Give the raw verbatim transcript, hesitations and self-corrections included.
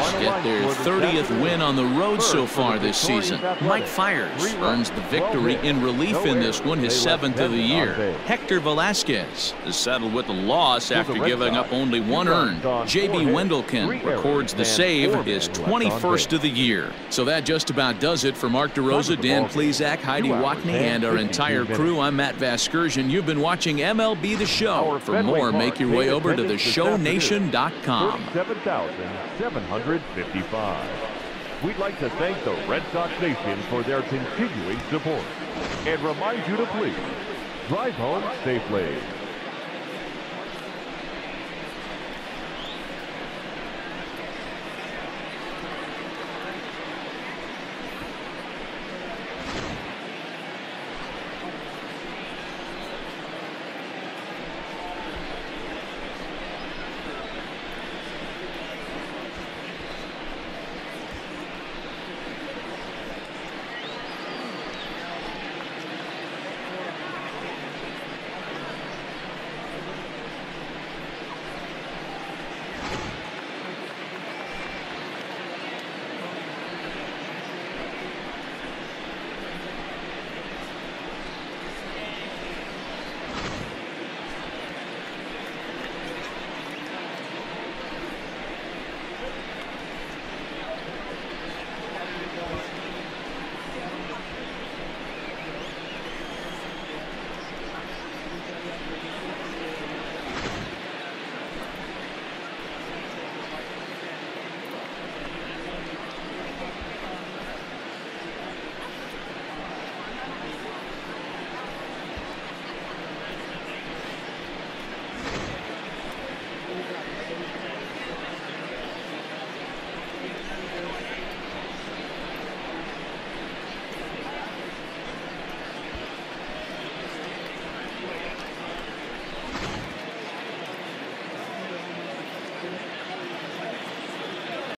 get their thirtieth win on the road so far this season. Mike Fiers earns the victory in relief in this one, his seventh of the year. Hector Velasquez is settled with a loss after giving up only one earned. J B Wendelken records the save, his twenty-first of the year. So that just about does it for Mark DeRosa, Dan Plesac, Heidi Watney, and our entire crew. I'm Matt Vasgersian. You've been watching M L B The Show. For more, make your way over to the show nation dot com. thirty-seven thousand seven hundred fifty-five. We'd like to thank the Red Sox Nation for their continuing support and remind you to please drive home safely.